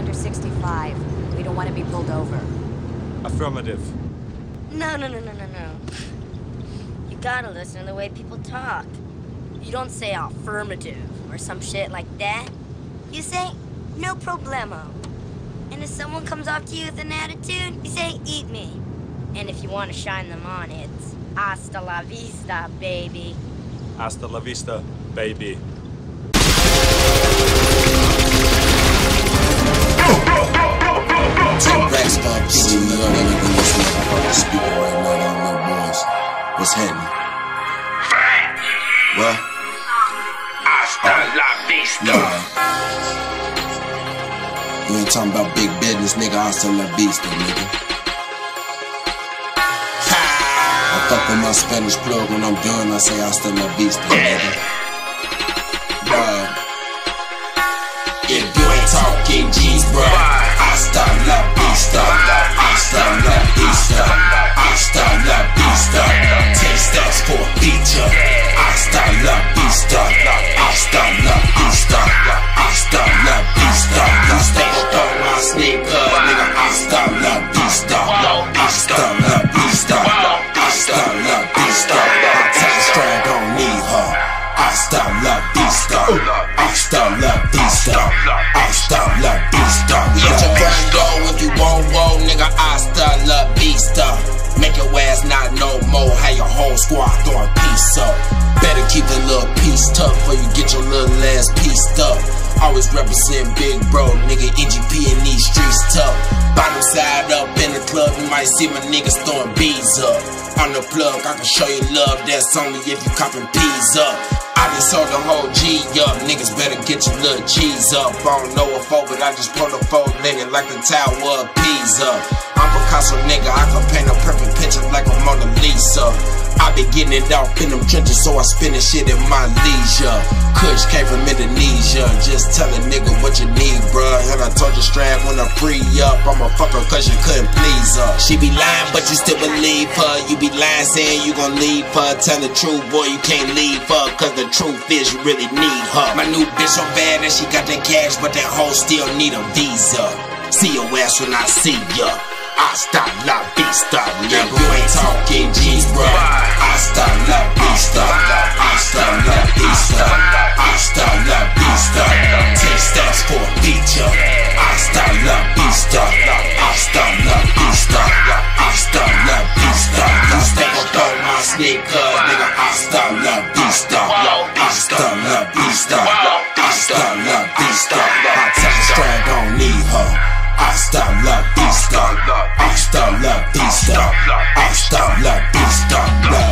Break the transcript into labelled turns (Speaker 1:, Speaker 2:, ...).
Speaker 1: under 65. We don't want to be pulled over.
Speaker 2: Affirmative.
Speaker 3: No. You gotta listen to the way people talk. You don't say affirmative or some shit like that. You say, no problemo. And if someone comes up to you with an attitude, you say, eat me. And if you want to shine them on, it's hasta la vista, baby.
Speaker 2: Hasta la vista, baby.
Speaker 4: Rackstar PC, you don't know anything that's not about the speaker right now, I don't know boys. What's happening? What?
Speaker 5: Hasta la vista.
Speaker 4: You ain't talking about big business, nigga. Hasta la vista, nigga. I fuck with my Spanish plug when I'm done, I say hasta la vista, nigga. Bruh. If you ain't talking G's, bruh, hasta la vista, hasta la vista, hasta la vista. Taste that's for a feature. Hasta la vista, hasta la vista, hasta la vista. You stay on my sneakers, nigga. Hasta la vista, hasta la vista, hasta la vista. I take a strand, don't need her. Hasta la vista, hasta la vista, hasta la vista. Let your grind go if you won't roll, nigga. Hasta la vista. Make your ass not no more. Have your whole squad throwing peace up. Better keep the little piece tough before you get your little ass pieced up. Always represent big bro, nigga. EGP in these streets tough. Bottom side up in the club, you might see my niggas throwing bees up. On the plug, I can show you love, that's only if you copping peas up. I just sold the whole G up, niggas better get your little cheese up. I don't know a foe, but I just pulled a foe, nigga, like the Tower of Pisa. I'm Picasso, nigga, I can paint a perfect picture like a Mona Lisa. I be getting it off in them trenches, so I spin this shit at my leisure. Kush came from Indonesia, just tell a nigga what you need, bruh. And I told you strap when I free up, I'ma fuck her cause you couldn't please her. She be lying, but you still believe her. You be lying, saying you gon' leave her. Tell the truth, boy, you can't leave her, cause the truth is you really need her. My new bitch so bad that she got that cash, but that hoe still need a visa. See your ass when I see ya. Hasta la vista, nigga. You ain't talking G's, bruh. Hasta la vista, hasta la vista, hasta la vista. Taste that's for a feature. Hasta la vista, hasta la vista, hasta la vista. You stay up on my sneakers, nigga. Hasta la vista, hasta la vista, hasta la vista. I tell the strand don't need her. Hasta la vista, hasta la vista, hasta la vista.